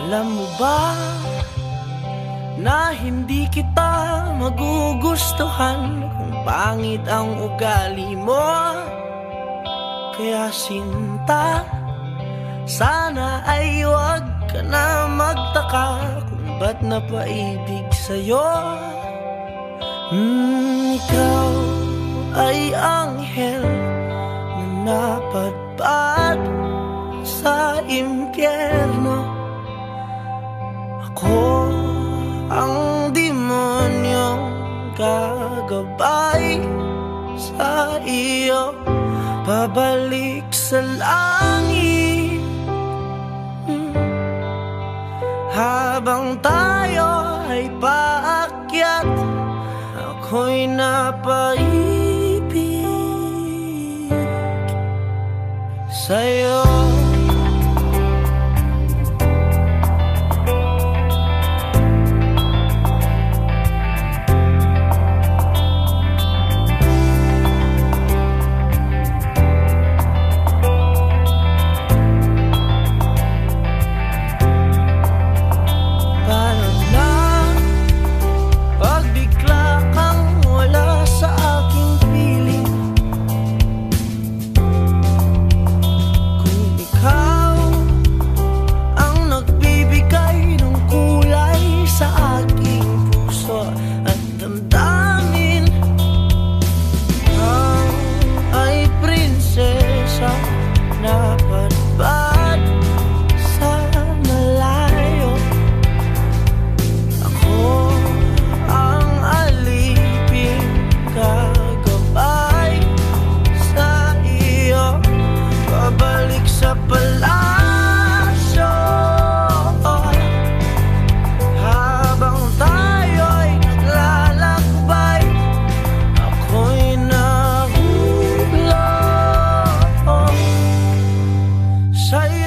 Alam mo ba na hindi kita magugustuhan kung pangit ang ugali mo? Kaya sinta, sana ay wag ka na magtaka kung ba't napaibig sa'yo. Ikaw ay anghel na napadpad sa impyerno. Ako ang demonyong gagabay sa iyo, pabalik sa langit. Habang tayo ay paakyat, ako'y napaibig sa'yo. Say